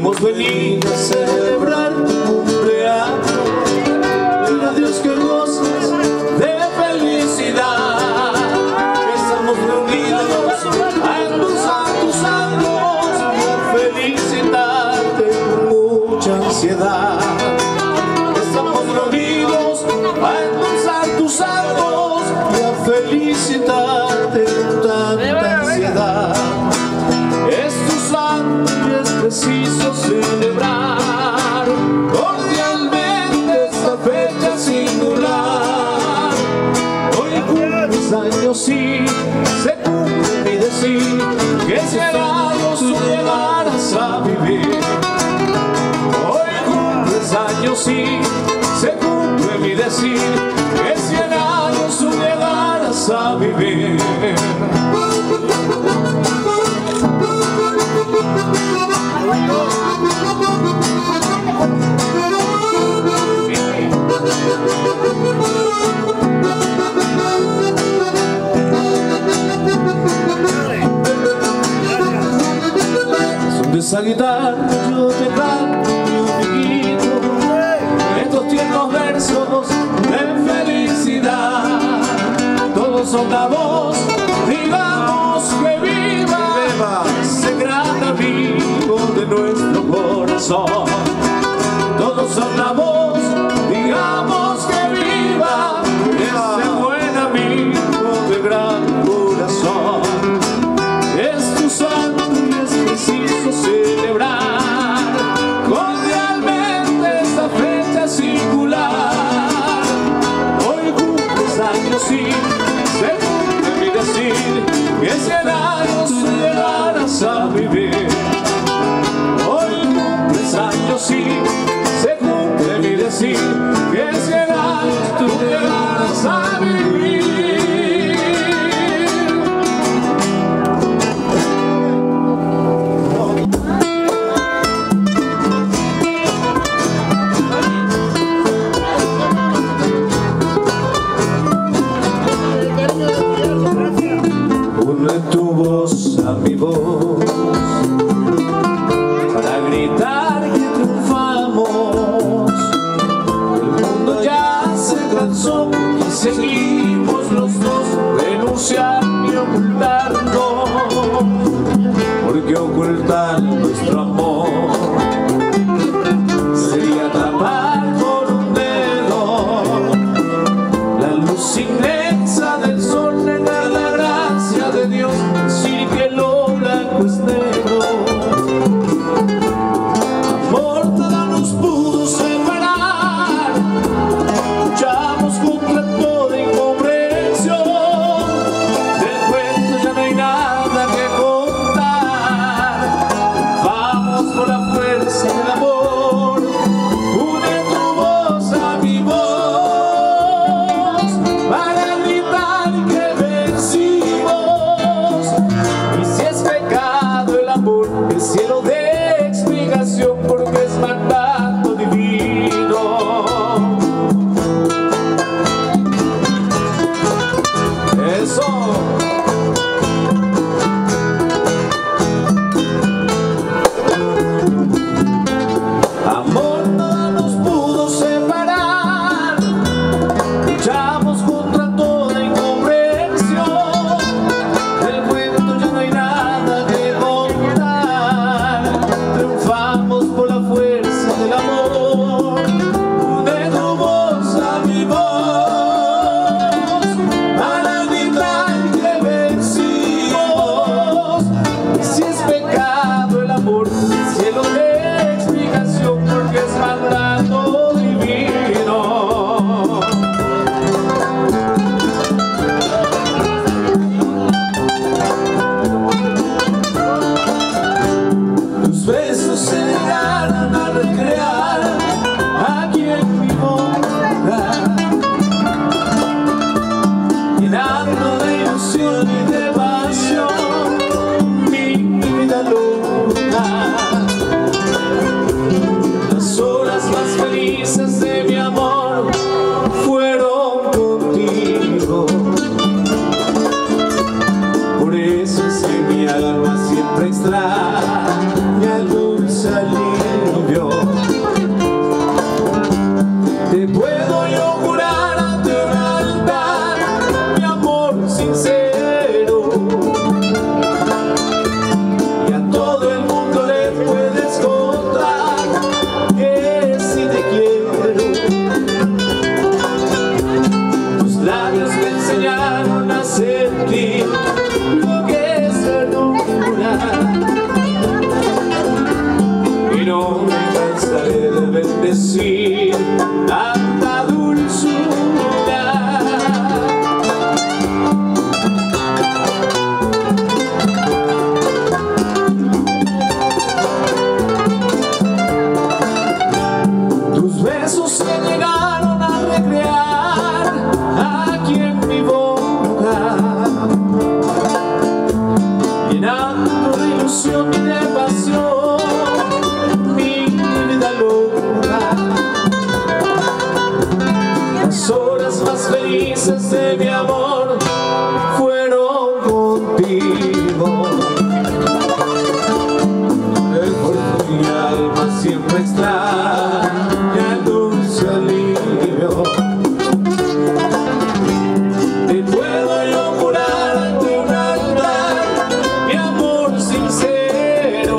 hemos venido a celebrar tu cumpleaños. Mira Dios que goces de felicidad. Estamos reunidos en tus santos santos a felicitarte con mucha ansiedad. Estamos reunidos en tus santos santos a felicitarte con tanta ansiedad. Es tu santo y es preciso celebrar cordialmente esta fecha singular. Hoy cumples años y se cumple mi decir que 100 años tú llegarás a vivir. Hoy cumples años y se cumple mi decir que 100 años tú llegarás a vivir. Son de esa guitarra yo te canto un poquito estos tiernos versos de felicidad. Todos son la voz, digamos que viva ese gran amigo de nuestro corazón. Todos son la voz, digamos que viva ese buen amigo de gran corazón. Es tu santo y es preciso celebrar cordialmente esta fecha singular. Hoy cumples años y se cumple mi decir que 100 años tú llegarás a vivir. Hoy cumples años y se cumple mi decir que 100 años tú llegarás a vivir. Une tu voz a mi voz para gritar que triunfamos. El mundo ya se cansó y seguimos los dos denunciando y ocultando, porque ocultar nuestro amor sería tapar con un dedo la luz inmensa del sol, negar la gracia de Dios, decir que lo blanco es negro. Amor, nada nos pudo separar, luchamos contra toda incomprensión. Del cuento ya no hay nada que contar, vamos por la fuerza del amor. Une tu voz a mi voz para gritar que vencimos. Y si es pecado el amor, el cielo de explicación, porque es mandato divino. Eso. Amor, nada nos pudo separar, luchamos contra toda incomprensión. Del cuento ya no hay nada que contar, triunfamos por la fuerza del amor. Une tu voz a mi voz para gritar que vencimos. Y si es pecado el amor, el cielo de explicación, porque es mandato divino. Tus besos se llegarán a recrear aquí en mi boca, llenando de ilusión y de pasión mi vida loca. Las horas más felices de mi amor fueron contigo. Por eso es que mi alma siempre extraña al dulce aliento siempre extraña el dulce alivio. Te puedo yo jurar ante un altar mi amor sincero,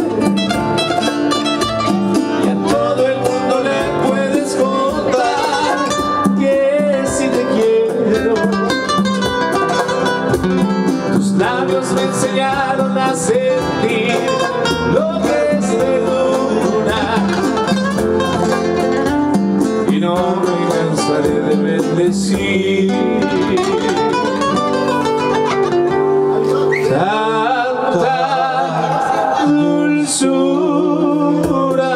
y a todo el mundo le puedes contar que si te quiero. Tus labios me enseñaron a sentir lo que es ternura, y no me cansaré de bendecir tanta dulzura.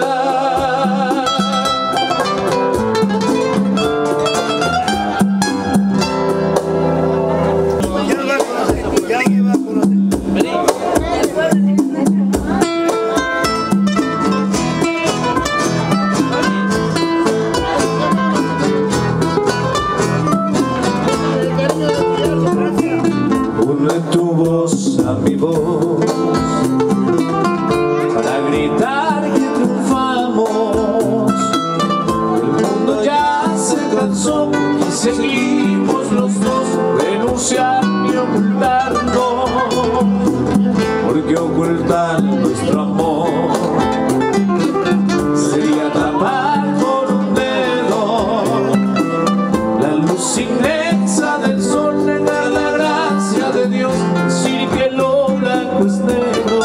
Une tu voz a mi voz para gritar que triunfamos. El mundo ya se cansó y seguimos los dos denunciando y ocultando, porque ocultar nuestro amor sería tapar con un dedo la luz inmensa del sol, negar la gracia de Dios, decir que lo blanco es negro.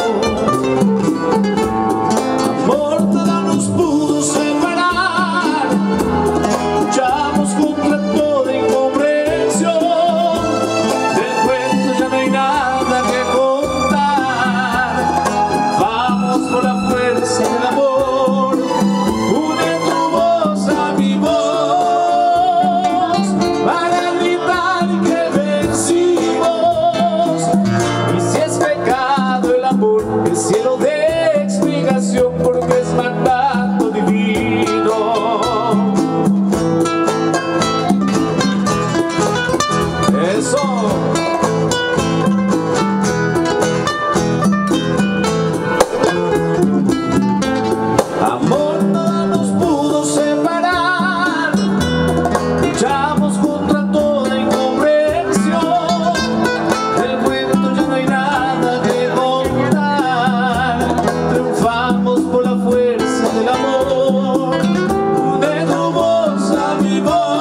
Amor, nada nos pudo separar, luchamos contra toda incomprensión. Del cuento ya no hay nada que contar, vamos por la fuerza del amor. Une tu voz a mi voz para gritar que vencimos. Y si es pecado el amor, el cielo de explicación, porque es mandato divino. Eso. Amor, nada nos pudo separar, luchamos contra toda incomprensión. Del cuento ya no hay nada que contar, triunfamos por la fuerza del amor. De tu voz a mi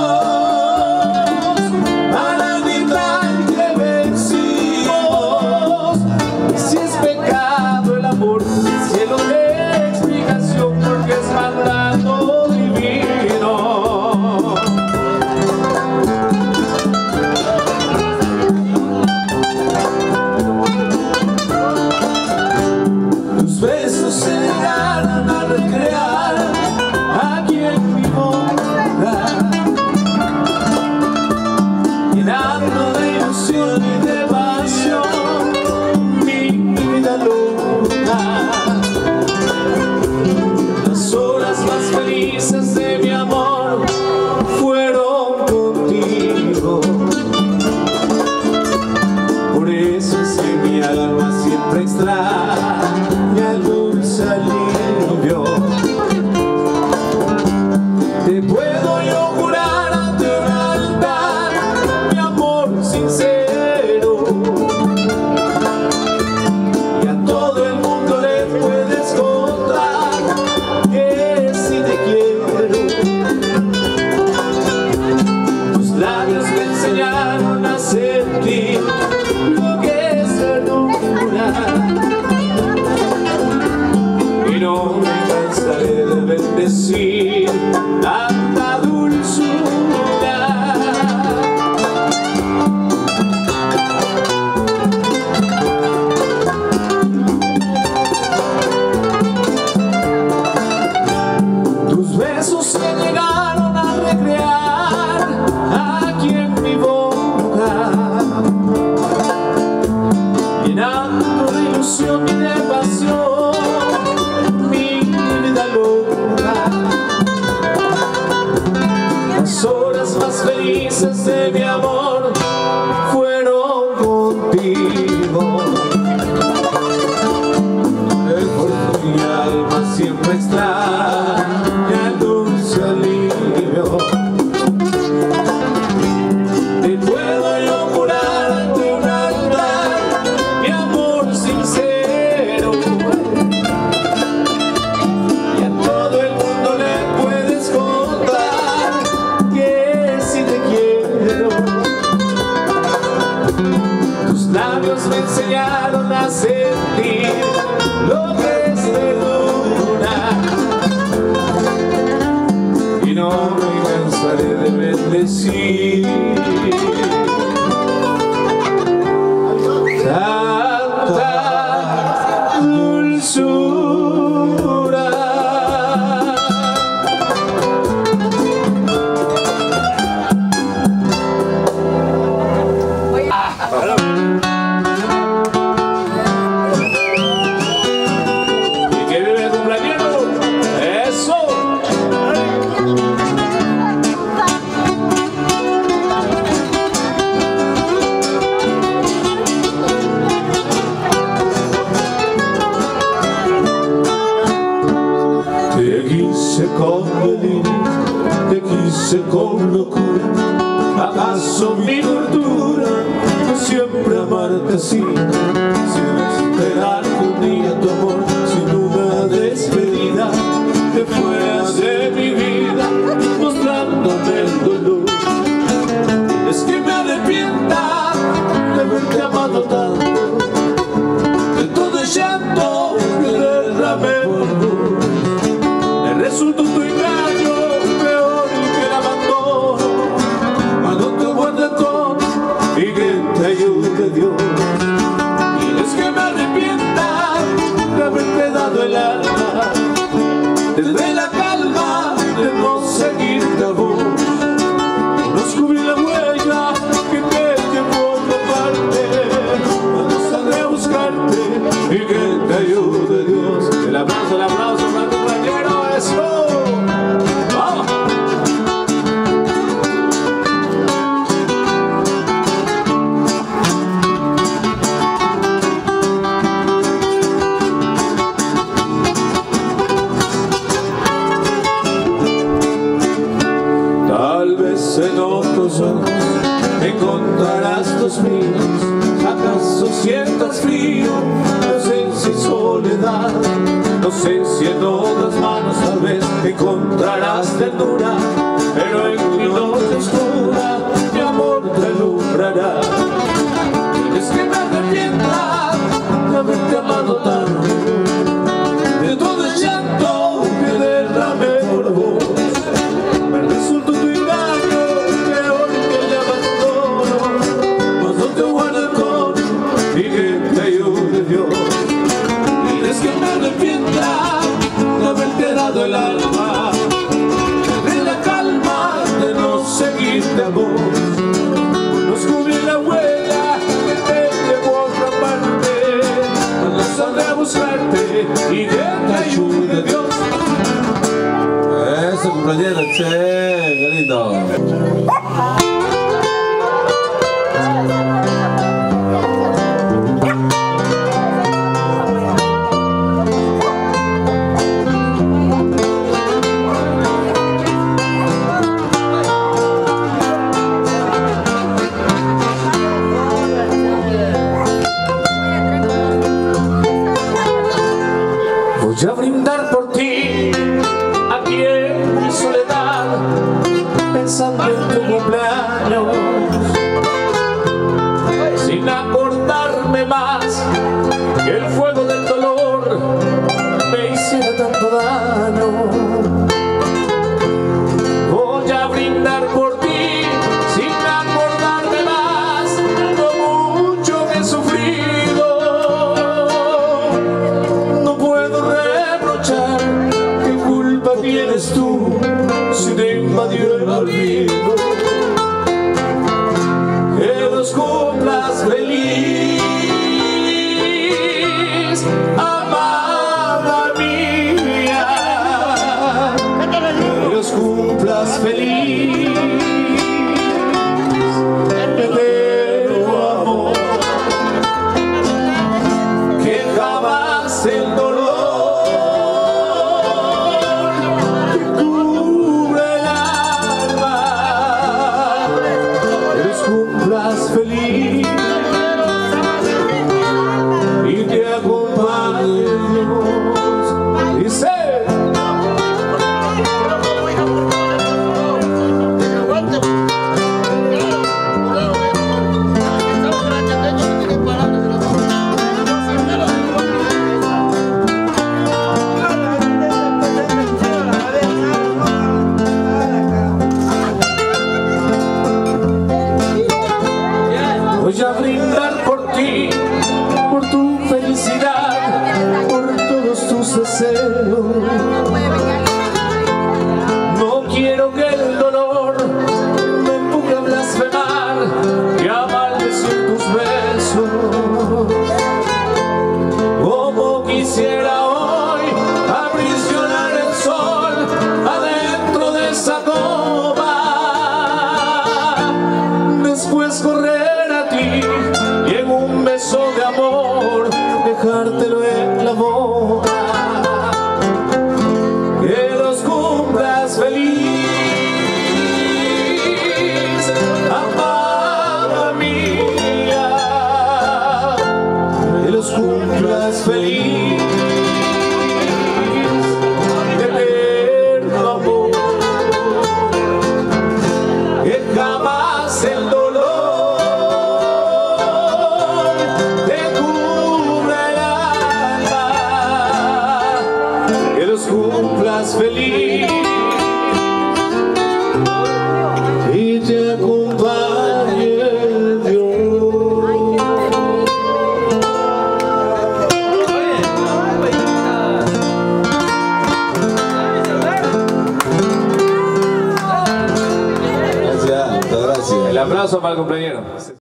voz para gritar que vencimos. Y si es pecado el amor, el cielo de explicación, porque es mandato divino. Tus besos se llegaron a recrear aquí en mi boca, llenando de ilusión y de pasión mi vida loca. Las horas más felices de mi amor fueron contigo. Por eso es que mi alma siempre extraña el dulce alivio. Te puedo yo jurar ante un altar mi amor sincero, y a todo el mundo le puedes contar que si te quiero. Tus labios me enseñaron a sentir lo que es ternura, y no me cansaré de bendecir tanta dulzura. Tus besos se llegaron a recrear aquí en mi boca, llenando de ilusión y de pasión mi vida loca. Las horas más felices de mi amor fueron contigo. Porque mi alma siempre extraña sentir lo que se dura, y no me cansaré de bendecir tanta dulzura. Te quise con delirio, te quise con locura. ¿Acaso mi tortura es siempre amarte así? Sin esperar que un día tu amor, sin una despedida, te fueras de mi vida, mostrándome el dolor. Es que me arrepienta de haberte amado tanto, de todo el llanto que derramé por vos. Resultó tu engaño peor que el abandono, cuando te guarde todo y que te ayude Dios. Y es que me arrepienta de haberte dado el alma, tendré la calma de no seguirte a vos. No descubrí la huella que te llevó a otra parte, cuando saldré a buscarte y que te ayude Dios. El aplauso para tu compañero. ¡Vamos! Tal vez en otros ojos encontrarás los míos. ¿Acaso sientas frío, ausencia y soledad? No sé si en otras manos tal vez encontrarás ternura, pero en mi noche oscura mi amor te alumbrará. Es que me arrepienta de haberte amado tanto, de todo el llanto que derramé por vos. Me resultó tu engaño peor que el abandono, mas no te guarde el corazón y que te ayude Dios. Y es que me arrepienta de haberte dado el alma, de la calma de no seguirte a vos. No descubrí la huella que te llevó a otra parte, cuando saldré a buscarte y que te ayude Dios. Eso, compañero, che, qué lindo. Voy a brindar por ti, aquí en mi soledad, pensando en tu cumpleaños, sin acordarme más que el fuego del dolor me hiciera tanto daño. Voy a brindar por ti, sin acordarme más lo mucho que he sufrido. No puedo reprochar besártelo en la boca, que los cumplas feliz, amada mía, que los cumplas feliz, de eterno amor, que jamás el dolor te cubra el alma, que los cumplas feliz y te acompañe Dios. Gracias, muchas gracias. El aplauso para el cumpleañero.